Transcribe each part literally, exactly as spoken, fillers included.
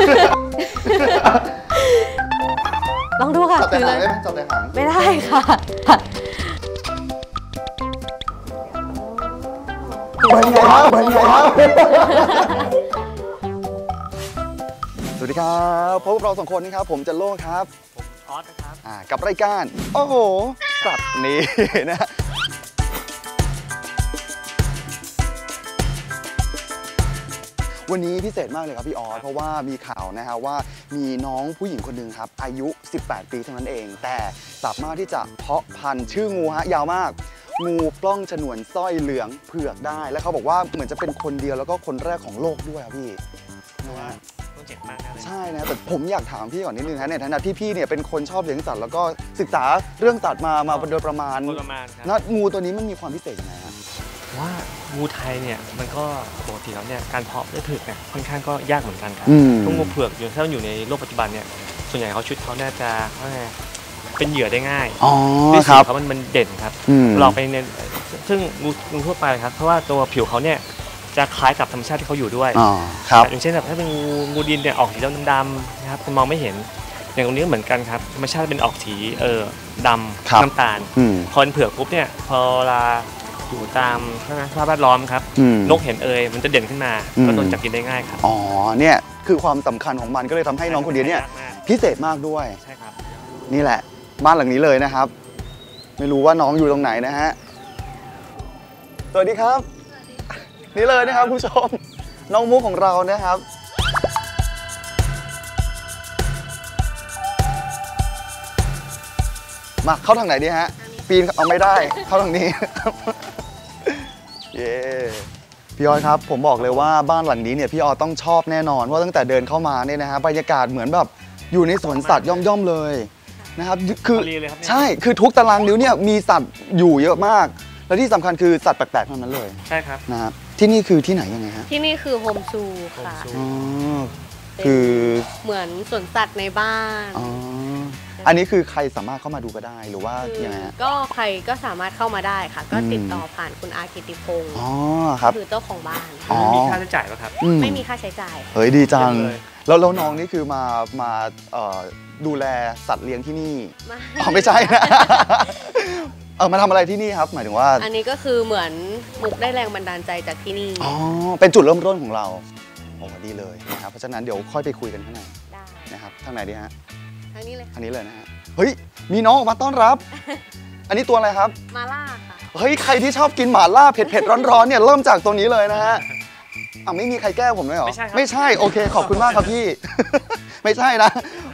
ลองดูค่ะจับแต่หางได้ไหมจับแต่หางไม่ได้ค่ะเป็นไงครับเป็นไงครับสวัสดีครับพบกับเราสองคนนะครับผมจันโล่ครับผมออสนะครับอ่ากับรายการโอ้โหสัตว์นี้นะวันนี้พิเศษมากเลยครับพี่ออสเพราะว่ามีข่าวนะฮะว่ามีน้องผู้หญิงคนหนึ่งครับอายุสิบแปดปีเท่านั้นเองแต่สามารถที่จะเพาะพันธุ์ชื่องูฮะยาวมากงูปล้องฉนวนสร้อยเหลืองเผือกได้แล้วเขาบอกว่าเหมือนจะเป็นคนเดียวแล้วก็คนแรกของโลกด้วยครับพี่นะฮะต้องเจ็บมากเลยใช่นะแต่ผมอยากถามพี่ก่อนนิดนึงฮะในฐานะที่พี่เนี่ยเป็นคนชอบเลี้ยงสัตว์แล้วก็ศึกษาเรื่องสัตว์มามาโดยประมาณประมาณครับนะงูตัวนี้มันมีความพิเศษยังไงฮะว่างูไทยเนี่ยมันก็ปกติแล้วเนี่ยการเพาะด้วยเผือกเนี่ยค่อนข้างก็ยากเหมือนกันครับพวกงูเผือกอยู่ถ้าอยู่ในโลกปัจจุบันเนี่ยส่วนใหญ่เขาชุดเขาน่าจะเขาเป็นเหยื่อได้ง่ายอ๋อครับเขามันมันเด่นครับเราไปเน้นซึ่งงูงูทั่วไปครับเพราะว่าตัวผิวเขาเนี่ยจะคล้ายกับธรรมชาติที่เขาอยู่ด้วยอย่างเช่นแบบถ้าเป็นงูงูดินเนี่ยออกสีดำๆนะครับคุณมองไม่เห็นอย่างตรงนี้เหมือนกันครับธรรมชาติเป็นออกสีเออดำน้ำตาลพอเป็นเผือกปุ๊บเนี่ยพอเวลาอยู่ตามสภาพแวดล้อมครับนกเห็นเอยมันจะเด่นขึ้นมาก็โดนจับกินได้ง่ายครับอ๋อเนี่ยคือความสำคัญของมันก็เลยทำให้น้องคนนี้เนี่ยพิเศษมากด้วยใช่ครับนี่แหละบ้านหลังนี้เลยนะครับไม่รู้ว่าน้องอยู่ตรงไหนนะฮะสวัสดีครับนี่เลยนะครับผู้ชมน้องมุกของเรานะครับมาเข้าทางไหนดีฮะปีนเอาไม่ได้เข้าทางนี้เย้พี่ออยครับผมบอกเลยว่าบ้านหลังนี้เนี่ยพี่ออยต้องชอบแน่นอนว่าตั้งแต่เดินเข้ามาเนี่ยนะฮะบรรยากาศเหมือนแบบอยู่ในสวนสัตว์ย่อมๆเลยนะครับคือใช่คือทุกตารางนิ้วเนี่ยมีสัตว์อยู่เยอะมากและที่สำคัญคือสัตว์แปลกๆทั้งนั้นเลยใช่ครับนะครับที่นี่คือที่ไหนยังไงฮะที่นี่คือโฮมซูค่ะอ๋อคือเหมือนสวนสัตว์ในบ้านอ๋ออันนี้คือใครสามารถเข้ามาดูก็ได้หรือว่ายังไงฮะก็ใครก็สามารถเข้ามาได้ค่ะก็ติดต่อผ่านคุณอากิติพงศ์อ๋อครับคือเจ้าของบ้านมีค่าใช้จ่ายไหมครับไม่มีค่าใช้จ่ายเฮ้ยดีจังแล้วแล้วน้องนี่คือมามาดูแลสัตว์เลี้ยงที่นี่อ๋อไม่ใช่นะเออมาทำอะไรที่นี่ครับหมายถึงว่าอันนี้ก็คือเหมือนมุกได้แรงบันดาลใจจากที่นี่อ๋อเป็นจุดเริ่มต้นของเราโอ้ดีเลยนะครับเพราะฉะนั้นเดี๋ยวค่อยไปคุยกันข้างในได้นะครับทางไหนดีฮะทางนี้เลยทางนี้เลยนะฮะเฮ้ยมีน้องออกมาต้อนรับอันนี้ตัวอะไรครับมาล่าค่ะเฮ้ยใครที่ชอบกินหม่าล่าเผ็ดๆร้อนๆเนี่ยเริ่มจากตัวนี้เลยนะฮะอ่ะไม่มีใครแก้ผมเลยเหรอไม่ใช่ไม่ใช่โอเคขอบคุณมากครับพี่ไม่ใช่นะ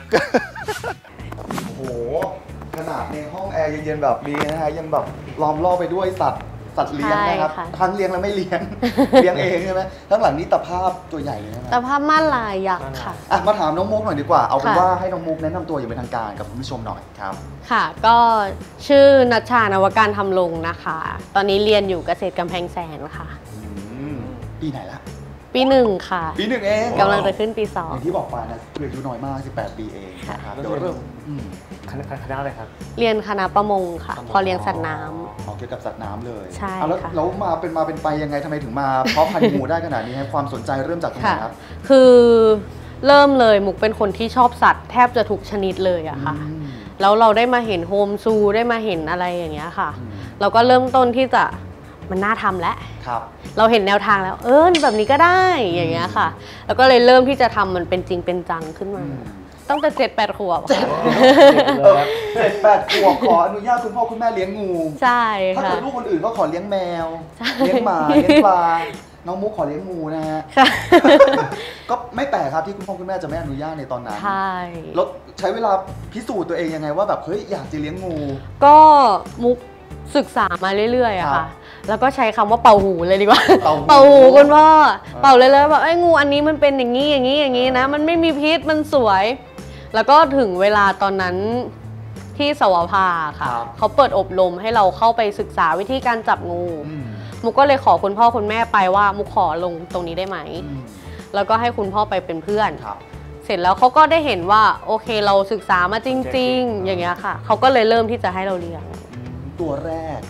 โอ้โหขนาดในห้องแอร์เย็นๆแบบนี้นะฮะยังแบบล้อมรอบไปด้วยสัตว์สัตว์เลี้ยงนะครับทั้งเลี้ยงและไม่เลี้ยงเลี้ยงเองใช่ไหมทั้งหลังนี้ตะภาพตัวใหญ่เลยนะตะภาพม่านลายยักษ์ค่ะอ่ะมาถามน้องมุกหน่อยดีกว่าเอาเป็นว่าให้น้องมุกแนะนำตัวอย่างเป็นทางการกับคุณผู้ชมหน่อยครับค่ะก็ชื่อนัชชานวการทำลงนะคะตอนนี้เรียนอยู่เกษตรกำแพงแสนค่ะปีไหนละปีหนึ่งค่ะปีหนึ่งเองกำลังจะขึ้นปีสองอย่างที่บอกไปนะอายุน้อยมากสิบแปดปีเองนะครับเดี๋ยวเริ่มคณะคณะอะไรครับเรียนคณะประมงค่ะพอเลี้ยงสัตว์น้ำอ๋อเกี่ยวกับสัตว์น้ำเลยใช่ค่ะแล้วมาเป็นมาเป็นไปยังไงทำไมถึงมาเพาะพันธุ์งูได้ขนาดนี้ให้ความสนใจเริ่มจากตรงไหนครับคือเริ่มเลยมุกเป็นคนที่ชอบสัตว์แทบจะทุกชนิดเลยอะค่ะแล้วเราได้มาเห็นโฮมซูได้มาเห็นอะไรอย่างเงี้ยค่ะเราก็เริ่มต้นที่จะมันน่าทำแล้วเราเห็นแนวทางแล้วเออแบบนี้ก็ได้อย่างเงี้ยค่ะแล้วก็เลยเริ่มที่จะทำมันเป็นจริงเป็นจังขึ้นมาตั้งแต่เจ็ดแปดขวบเจ็ดแปดขวบขออนุญาตคุณพ่อคุณแม่เลี้ยงงูใช่ค่ะถ้าเกิดลูกคนอื่นก็ขอเลี้ยงแมวเลี้ยงหมาเลี้ยงปลาน้องมุกขอเลี้ยงงูนะฮะก็ไม่แปลกครับที่คุณพ่อคุณแม่จะไม่อนุญาตในตอนนั้นใช่แล้วใช้เวลาพิสูจน์ตัวเองยังไงว่าแบบเฮ้ยอยากจะเลี้ยงงูก็มุกศึกษามาเรื่อยๆอะค่ะแล้วก็ใช้คำว่าเป่าหูเลยดีกว่าเป่าหูคุณพ่อเป่าเลยเลยแบบไอ้งูอันนี้มันเป็นอย่างนี้อย่างนี้อย่างนี้นะมันไม่มีพิษมันสวยแล้วก็ถึงเวลาตอนนั้นที่สวภาค่ะเขาเปิดอบรมให้เราเข้าไปศึกษาวิธีการจับงูมุกก็เลยขอคุณพ่อคุณแม่ไปว่ามุกขอลงตรงนี้ได้ไหมแล้วก็ให้คุณพ่อไปเป็นเพื่อนเสร็จแล้วเขาก็ได้เห็นว่าโอเคเราศึกษามาจริงๆอย่างเงี้ยค่ะเขาก็เลยเริ่มที่จะให้เราเลี้ยงตัวแรก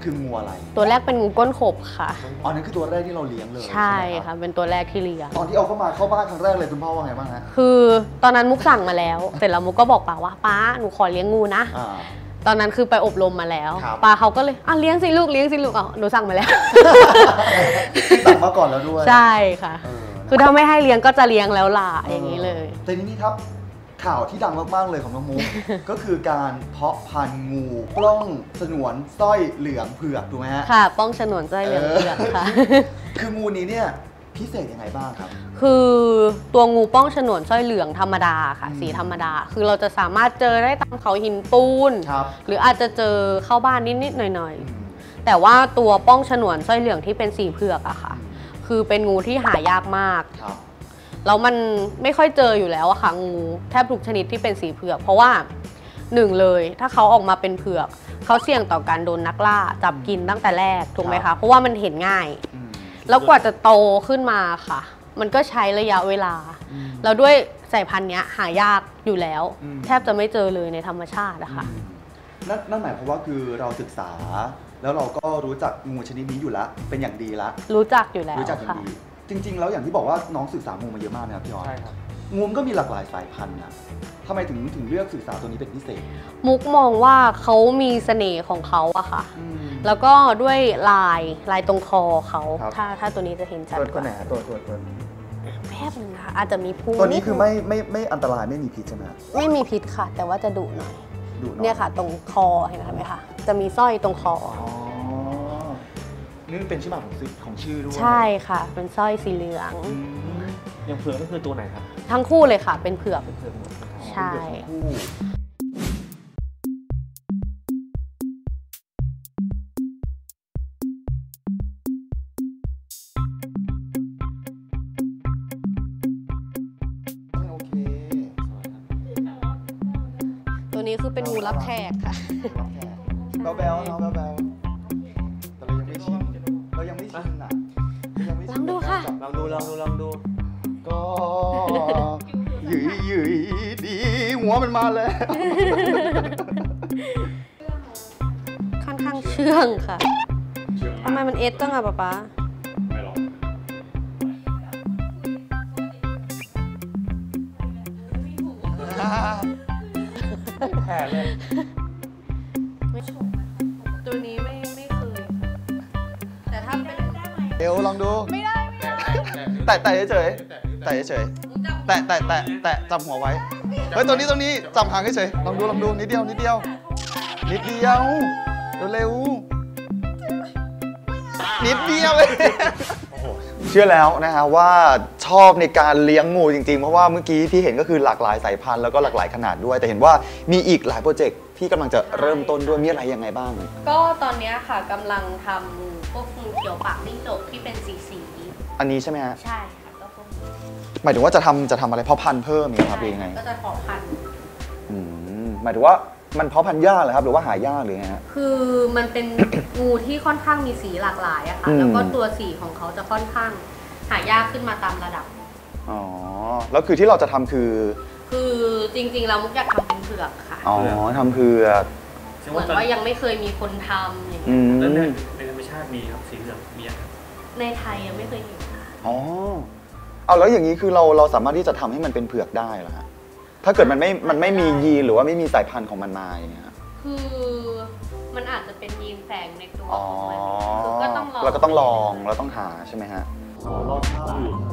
คืองูอะไรตัวแรกเป็นงูก้นขบค่ะอ๋อนั่นคือตัวแรกที่เราเลี้ยงเลยใช่ค่ะเป็นตัวแรกที่เลี้ยงตอนที่เอาเข้ามาเข้าบ้านครั้งแรกเลยคุณพ่อว่าไงบ้างฮะคือตอนนั้นมุกสั่งมาแล้วเสร็จแล้วมุกก็บอกป้าว่าป้าหนูขอเลี้ยงงูนะตอนนั้นคือไปอบรมมาแล้วป้าเขาก็เลยอ่ะเลี้ยงสิลูกเลี้ยงสิลูกอ๋อหนูสั่งมาแล้วสั่งมาก่อนแล้วด้วยใช่ค่ะคือถ้าไม่ให้เลี้ยงก็จะเลี้ยงแล้วล่ะอย่างนี้เลยแต่นี่ครับข่าวที่ดังมากๆเลยของน้องมุก ก็คือการเพาะพันธุ์งูปล้องสนวนสร้อยเหลืองเผือกถูกไหมฮะค่ะป้องสนวนสร้อยเหลืองเผือกค่ะคืองูนี้เนี่ยพิเศษยังไงบ้างครับคือตัวงูป้องฉนวนสร้อยเหลืองธรรมดาค่ะสีธรรมดาคือเราจะสามารถเจอได้ตามเขาหินปูนหรืออาจจะเจอเข้าบ้านนิดๆหน่อยๆแต่ว่าตัวป้องฉนวนสร้อยเหลืองที่เป็นสีเผือกอะค่ะคือเป็นงูที่หายากมากแล้วมันไม่ค่อยเจออยู่แล้วอะค่ะงูแทบทุกชนิดที่เป็นสีเผือกเพราะว่าหนึ่งเลยถ้าเขาออกมาเป็นเผือกเขาเสี่ยงต่อการโดนนักล่าจับกินตั้งแต่แรกถูกไหมคะเพราะว่ามันเห็นง่ายแล้วกว่าจะโตขึ้นมาค่ะมันก็ใช้ระยะเวลาแล้วด้วยสายพันธุ์นี้หายากอยู่แล้วแทบจะไม่เจอเลยในธรรมชาตินะคะนั่นหมายความว่าคือเราศึกษาแล้วเราก็รู้จักงูชนิดนี้อยู่แล้วเป็นอย่างดีแล้วรู้จักอยู่แล้วรู้จักอย่างดีจริงๆแล้วอย่างที่บอกว่าน้องศึกษางูมาเยอะมากนะครับพี่อ๋อใช่ครับงูก็มีหลากหลายสายพันธุ์นะทำไมถึงถึงเลือกศึกษาตัวนี้เป็นพิเศษมุกมองว่าเขามีเสน่ห์ของเขาอะค่ะแล้วก็ด้วยลายลายตรงคอเขาถ้าถ้าตัวนี้จะเห็นชัดกว่าตัวไหนตัวตัวตัวแป๊บนึงค่ะอาจจะมีพุงตัวนี้คือไม่ไม่ไม่อันตรายไม่มีพิษใช่ไหมไม่มีพิษค่ะแต่ว่าจะดุหน่อยเนี่ยค่ะตรงคอเห็นไหมคะจะมีสร้อยตรงคอนี่เป็นชื่อหมายของของชื่อด้วยใช่ค่ะเป็นสร้อยสีเหลืองอย่างเผือกก็คือตัวไหนครับทั้งคู่เลยค่ะเป็นเผือกเป็นเผือกใช่ตัวนี้คือเป็นงูรับแขกค่ะแบ๊วแบ๊วเนาะแบ๊วแบ๊วแต่เรายังไม่ชินเรายังไม่ชินอ่ะลองดูค่ะลองดูลองดูลองดูก็หยืยหยืยดีหัวมันมาแล้วค่อนข้างเชื่องค่ะทำไมมันเอสจังอะป๊าป๊าไม่หรอกแพ้เลยตัวนี้ไม่ไม่เคยแต่ถ้าเป็นเอวลองดูไม่ได้แต่แต่เฉยแต่เฉยแต่แต่แต่แต่จำหัวไว้เฮ้ยตัวนี้ตัวนี้จำหางเฉยลองดูลองดูนิดเดียวนิดเดียวนิดเดียวเร็วนิดเดียวเลยเชื่อแล้วนะฮะว่าชอบในการเลี้ยงงูจริงๆเพราะว่าเมื่อกี้ที่เห็นก็คือหลากหลายสายพันธุ์แล้วก็หลากหลายขนาดด้วยแต่เห็นว่ามีอีกหลายโปรเจกต์ที่กำลังจะเริ่มต้นด้วยมีอะไรยังไงบ้างก็ตอนนี้ค่ะกำลังทำพวกงูเขียวปากจิ้งจกที่เป็นสีสีอันนี้ใช่ไหมฮะใช่ค่ะก็พวกหมายถึงว่าจะทำจะทำอะไรเพาะพันธุ์เพิ่มอย่างครับหรือยังไงก็จะเพาะพันธุ์อืมหมายถึงว่ามันเพาะพันธุ์ยากเหรอครับหรือว่าหายากหรือไงฮะคือมันเป็นงูที่ค่อนข้างมีสีหลากหลายอะค่ะแล้วก็ตัวสีของเขาจะค่อนข้างหายากขึ้นมาตามระดับอ๋อแล้วคือที่เราจะทำคือคือจริงๆเรามุกอยากทำเป็นเผือกค่ะอ๋อทำเผือกเหมือนว่ายังไม่เคยมีคนทำอย่างเงี้ยแล้วในธรรมชาติมีครับสีเหลืองมีครับในไทยยังไม่เคยเห็นค่ะอ๋อเอาแล้วอย่างนี้คือเราเราสามารถที่จะทำให้มันเป็นเผือกได้เหรอฮะถ้าเกิดมันไม่มันไม่มียีนหรือว่าไม่มีสายพันธุ์ของมันมาอย่างเงี้ยคือมันอาจจะเป็นยีนแฝงในตัวของมันคือก็ต้องลองเราก็ต้องลองเราต้องหาใช่ไหมฮะอ๋อลองทำอยู่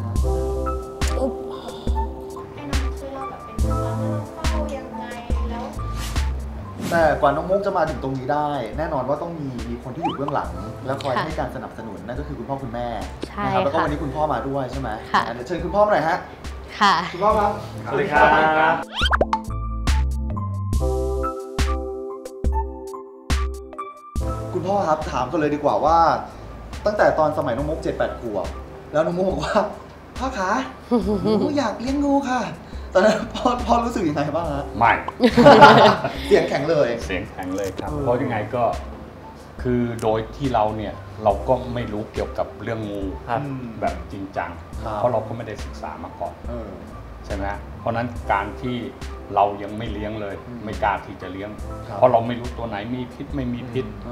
แต่กว่าน้องมุกจะมาถึงตรงนี้ได้แน่นอนว่าต้องมีมีคนที่อยู่เบื้องหลังและคอยให้การสนับสนุนนั่นก็คือคุณพ่อคุณแม่นะครับแล้วก็วันนี้คุณพ่อมาด้วยใช่ไหมค่ะเดี๋ยวเชิญคุณพ่อมาหน่อยฮะค่ะคุณพ่อครับสวัสดีครับคุณพ่อครับถามกันเลยดีกว่าว่าตั้งแต่ตอนสมัยน้องมุกเจ็ดแปดขวบแล้วน้องมุกบอกว่าพ่อคะหนูอยากเลี้ยงงูค่ะตอนนั้นพ่อพ่อรู้สึกยังไงบ้างฮะไม่เสียงแข็งเลยเสียงแข็งเลยครับเพราะยังไงก็คือโดยที่เราเนี่ยเราก็ไม่รู้เกี่ยวกับเรื่องงูแบบจริงจังเพราะเราก็ไม่ได้ศึกษามาก่อนใช่ไหมเพราะนั้นการที่เรายังไม่เลี้ยงเลยไม่กล้าที่จะเลี้ยงเพราะเราไม่รู้ตัวไหนมีพิษไม่มีพิษ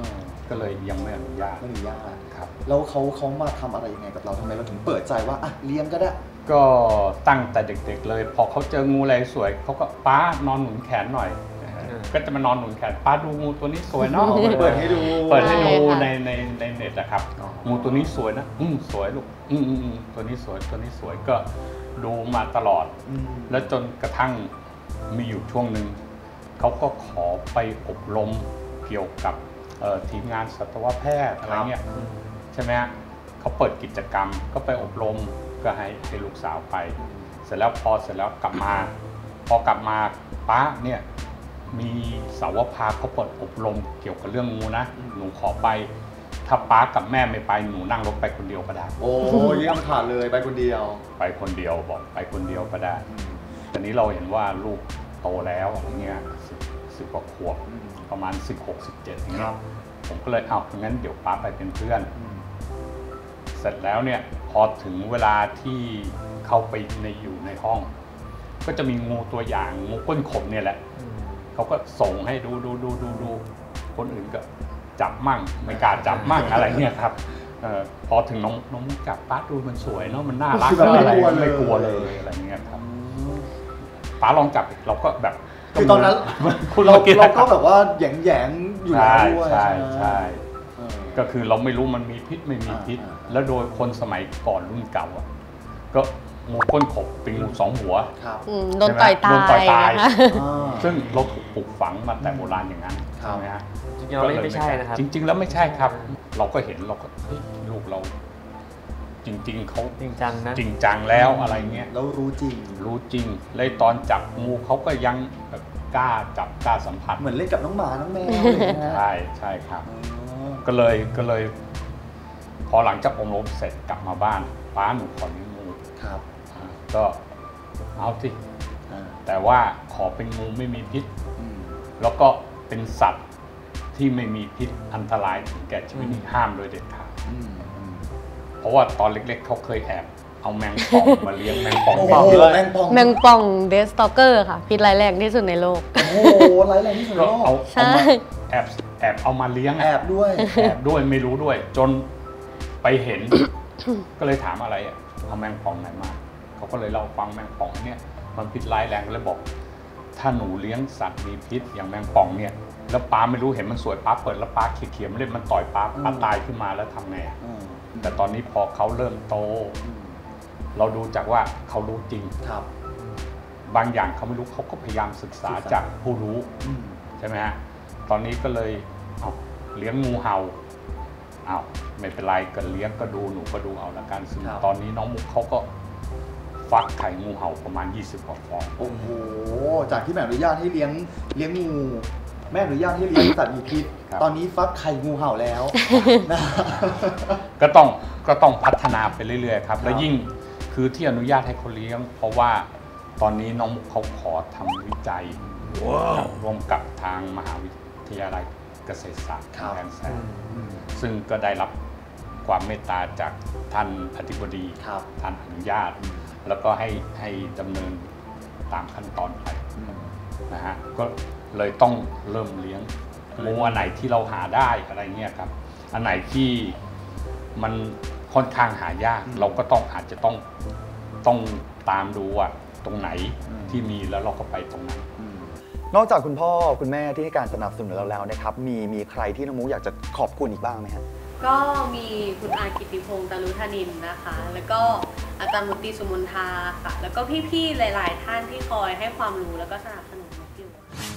ก็เลยยังไม่อนุญาตไม่อนุญาตครับแล้วเขาเขามาทำอะไรยังไงกับเราทำไมเราถึงเปิดใจว่าอ่ะเลี้ยงก็ได้ก็ตั้งแต่เด็กๆเลยพอเขาเจองูอะไรสวยเขาก็ป้านอนหนุนแขนหน่อยก็จะมานอนหนุนแขนป้าดูงูตัวนี้สวยเนาะเปิดให้ดูเปิดให้ดูในในในเน็ตนะครับงูตัวนี้สวยนะอืมสวยลูกอืมอืมตัวนี้สวยตัวนี้สวยก็ดูมาตลอดแล้วจนกระทั่งมีอยู่ช่วงหนึ่งเขาก็ขอไปอบรมเกี่ยวกับทีมงานสัตวแพทย์อะไรเงี้ยใช่ไหมฮะเขาเปิดกิจกรรมก็ไปอบรมก็ให้ให้ลูกสาวไปเสร็จแล้วพอเสร็จแล้วกลับมาพอกลับมาป้าเนี่ยมีสาวพาเขาเปิดอบรมเกี่ยวกับเรื่องงูนะหนูขอไปถ้าป้ากับแม่ไม่ไปหนูนั่งรถไปคนเดียวก็ได้โอ้เยี่ยมขาดเลยไปคนเดียวไปคนเดียวบอกไปคนเดียวก็ได้ตอนนี้เราเห็นว่าลูกโตแล้วอย่างเงี้ยสิบกว่าขวบประมาณสิบหก สิบเจ็ดอย่างเงี้ยผมก็เลยเอางั้นเดี๋ยวป้าไปเป็นเพื่อนเสร็จแล้วเนี่ยพอถึงเวลาที่เข้าไปในอยู่ในห้องก็จะมีงูตัวอย่างงูก้นขมเนี่ยแหละเขาก็ส่งให้ดูดูดูดูดูคนอื่นก็จับมั่งไม่กล้าจับมั่งอะไรเนี่ยครับออพอถึงน้องน้องจับป้าดูมันสวยเนาะมันน่ารักอะไรไม่กลัวเลยอะไรเงี้ยครับป้าลองจับเราก็แบบคือตอนนั้นเราเราก็แบบว่าแหยงแหยงอยู่แล้วด้วยใช่ใช่ก็คือเราไม่รู้มันมีพิษไม่มีพิษแล้วโดยคนสมัยก่อนรุ่นเก่าอ่ะก็งูก้นขบเป็นงูสองหัวโดนต่อยตายโดนต่อยตายซึ่งเราถูกปลูกฝังมาแต่โบราณอย่างนั้นใช่ไหมฮะจริงๆแล้วไม่ใช่นะครับจริงๆแล้วไม่ใช่ครับเราก็เห็นเราก็ลูกเราจริงๆเขาจริงจังนะจริงจังแล้วอะไรเงี้ยแล้วรู้จริงรู้จริงเลยตอนจับงูเขาก็ยังแบบกล้าจับกล้าสัมผัสเหมือนเล่นกับน้องหมาน้องแมวใช่ใช่ครับก็เลยก็เลยพอหลังจากอบรมเสร็จกลับมาบ้านป้าหนูขอเลี้ยงงูครับก็เอาสิแต่ว่าขอเป็นงูไม่มีพิษแล้วก็เป็นสัตว์ที่ไม่มีพิษอันตรายถึงแก่ชีวิตห้ามโดยเด็ดขาดเพราะว่าตอนเล็กๆเขาเคยแอบเอาแมงป่องมาเลี้ยงแมงป่องแมงป่องแมงป่องเดสตอเกอร์ค่ะพิษร้ายแรงที่สุดในโลกโอ้ร้ายแรงที่สุดในโลกใช่แอบแอบเอามาเลี้ยงแอบด้วยแอบด้วยไม่รู้ด้วยจนไปเห็นก็เลยถามอะไรอ่ะเอาแมงป่องไหนมาเขาก็เลยเล่าฟังแมงป่องเนี่ยมันพิษร้ายแรงก็เลยบอกถ้าหนูเลี้ยงสัตว์มีพิษอย่างแมงป่องเนี่ยแล้วป้าไม่รู้เห็นมันสวยป้าเปิดแล้วป้าเขี่ยๆไม่ได้มันต่อยป้าป้าตายขึ้นมาแล้วทำไงแต่ตอนนี้พอเขาเริ่มโตเราดูจากว่าเขารู้จริงครับบางอย่างเขาไม่รู้เขาก็พยายามศึกษาจากผู้รู้ใช่ไหมฮะตอนนี้ก็เลยเอาเลี้ยงงูเห่าเอาไม่เป็นไรก็เลี้ยงก็ดูหนูก็ดูเอาละกันซึ่งตอนนี้น้องมุกเขาก็ฟักไข่งูเห่าประมาณยี่สิบกว่าฟองโอ้โหจากที่แม่อนุญาตให้เลี้ยงเลี้ยงงูแม่อนุญาตให้เลี้ยงสัตว์มีพิษตอนนี้ฟักไข่งูเห่าแล้วนะก็ต้องก็ต้องพัฒนาไปเรื่อยๆครับและยิ่งคือที่อนุญาตให้เขาเลี้ยงเพราะว่าตอนนี้น้องมุกเขาขอทำวิจัยร่วมกับทางมหาวิทยาลัยเกษตรศาสตร์กำแพงแสนซึ่งก็ได้รับความเมตตาจากท่านอธิบดีท่านอนุญาตแล้วก็ให้ให้ดำเนินตามขั้นตอนไปนะฮะก็เลยต้องเริ่มเลี้ยงงูอันไหนที่เราหาได้อะไรเงี้ยครับอันไหนที่มันค่อนข้างหายากเราก็ต้องอาจจะต้องต้องตามดูว่าตรงไหนที่มีแล้วเราก็ไปตรงนั้นนอกจากคุณพ่อคุณแม่ที่ให้การสนับสนุนเราแล้วนะครับมีมีใครที่น้องมุกอยากจะขอบคุณอีกบ้างไหมครับก็มีคุณอากิติพงษ์ตารุธนินนะคะแล้วก็อาจารย์มุติสุมนทาค่ะแล้วก็พี่ๆหลายๆท่านที่คอยให้ความรู้แล้วก็สนับสนุนมุกอยู่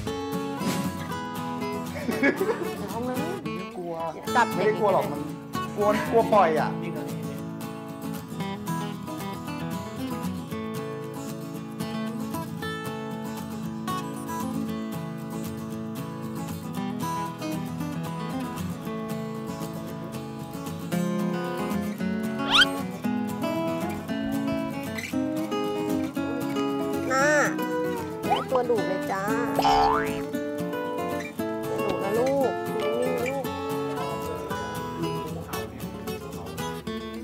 เอาเลยไม่กลัวจับไม่ได้กลัวหรอกมันกลัวกลัวปล่อยอ่ะตัวดุเลยจ้าตัวดุนะลูกนิ่งๆนะลูก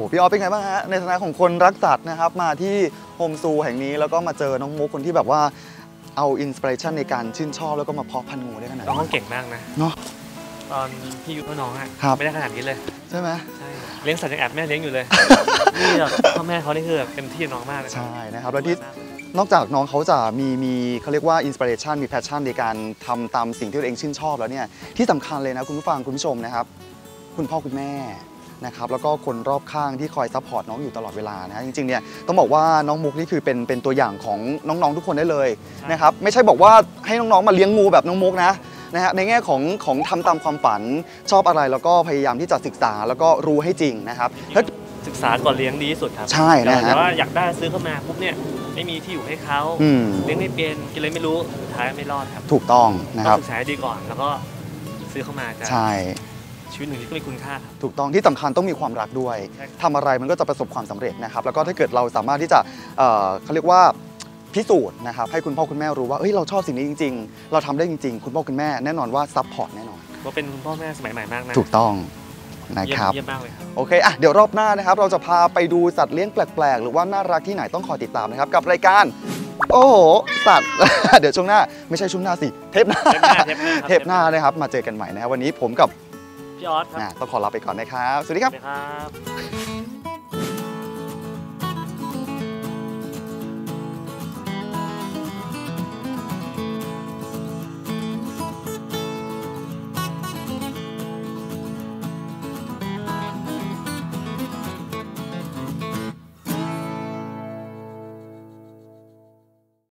อ้พี่ออฟเป็นไงบ้างฮะในฐานะของคนรักสัตว์นะครับมาที่โฮมซูแห่งนี้แล้วก็มาเจอน้องมุกคนที่แบบว่าเอาอินสปิเรชันในการชื่นชอบแล้วก็มาเพาะพันธุ์งูได้ขนาดน้องนี้เขาเก่งมากนะเนาะตอนพี่ยุทธน้องอ่ะครับไม่ได้ขนาดนี้เลยใช่ไหมใช่เลี้ยงสัตว์ยังแอบแม่เลี้ยงอยู่เลย นี่แบบพ่อแม่เขานี่คือแบบเต็มที่น้องมากเลยใช่นะครับแล้วที่นอกจากน้องเขาจะมีมีเขาเรียกว่าอินสปิเรชันมีแพชชั่นในการทำตามสิ่งที่ตัวเองชื่นชอบแล้วเนี่ยที่สำคัญเลยนะคุณผู้ฟังคุณผู้ชมนะครับคุณพ่อคุณแม่นะครับแล้วก็คนรอบข้างที่คอยซัพพอร์ตน้องอยู่ตลอดเวลานะจริงๆเนี่ยต้องบอกว่าน้องมุกนี่คือเป็นเป็นตัวอย่างของน้องๆทุกคนได้เลยนะครับไม่ใช่บอกว่าให้น้องๆมาเลี้ยงงูแบบน้องมุกนะนะฮะในแง่ของของทำตามความฝันชอบอะไรแล้วก็พยายามที่จะศึกษาแล้วก็รู้ให้จริงนะครับถ้าศึกษาก่อนเลี้ยงดีที่สุดครับใช่นะฮะแต่ว่าอยากได้ซื้อเข้ามาปุ๊บเนี่ยไม่มีที่อยู่ให้เขาอืมเลี้ยงไม่เป็นกินอะไรไม่รู้สุดท้ายไม่รอดครับถูกต้องนะคต้รัอบ งศึกษาให้ดีก่อนแล้วก็ซื้อเข้ามาจะใช่ชีวิตหนึ่งที่ก็มีคุณค่าครับถูกต้องที่สำคัญต้องมีความรักด้วยใช่ทำอะไรมันก็จะประสบความสำเร็จนะครับแล้วก็ถ้าเกิดเราสามารถที่จะเอ่อเขาเรียกว่าพิสูจน์นะครับให้คุณพ่อคุณแม่รู้ว่าเอ้ยเราชอบสิ่งนี้จริง ๆ เราทำได้จริง ๆ คุณพ่อคุณแม่แน่นอนว่าซัพพอร์ตแน่นอนว่าเป็นคุณพ่อแม่สมัยใหม่มากนะถูกต้องนะเยี่ยคมรับเยี่ยมมากเลยครับโอเคอ่ะเดี๋ยวรอบหน้านะครับเราจะพาไปดูสัตว์เลี้ยงแปลกๆ หรือว่าน่ารักที่ไหนต้องคอยติดตามนะครับกับรายการโอ้โหสัตว์ เดี๋ยวช่วงหน้าไม่ใช่ช่วงหน้าสิเทปหน้าเทปหน้าเทปหน้าครับเทปหน้านะครับมาเจอกันใหม่นะครับวันนี้ผมกับพี่ออสครับอ่ะต้องขอลาไปก่อนนะครับสวัสดีครับสวัสดีครับ